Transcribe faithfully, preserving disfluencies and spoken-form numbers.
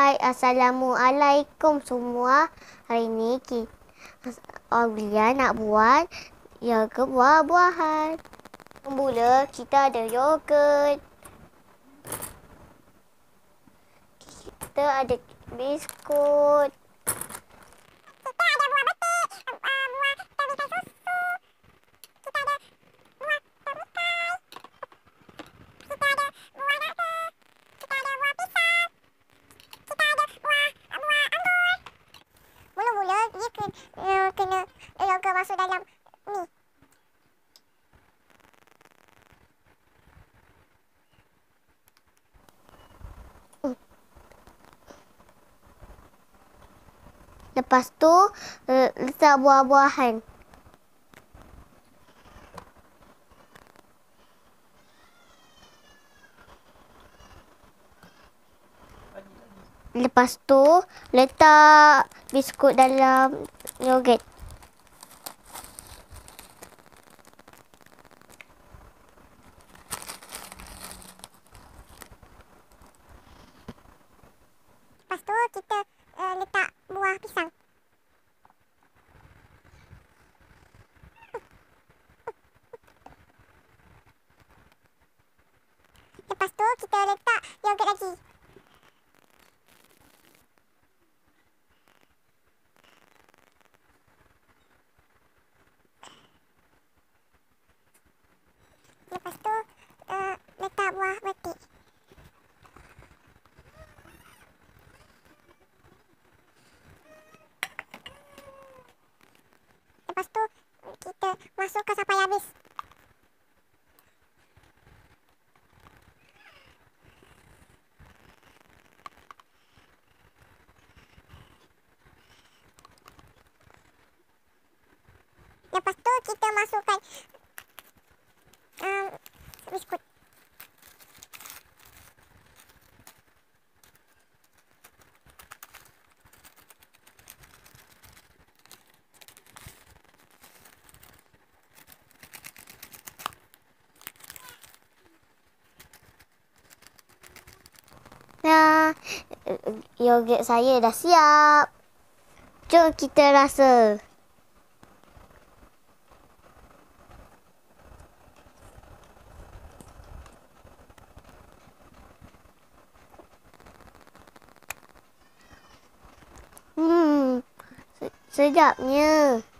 Hai, Assalamualaikum semua. Hari ni kita Aulia nak buat yogurt buah-buahan. Mula kita ada yogurt. Kita ada biskut. Kita ada buah betik, buah terusan susu. Kita ada buah terukai. Kita ada buah nangka. Kita ada buah pisang. Kita ada buah buah anggur. Mula-mula dia kena, uh, kena yogurt masuk dalam ni. Lepas tu letak buah-buahan. Lepas tu letak biskut dalam yogurt. Lepas tu kita uh, letak buah pisang. Lepas tu kita letak yogurt lagi. Lepas tu uh, letak buah betik. Lepas tu kita masukkan sampai habis. Lepas tu kita masukkan um, biskut. Nah, yogurt saya dah siap. Jom kita rasa. Hmm, sedapnya.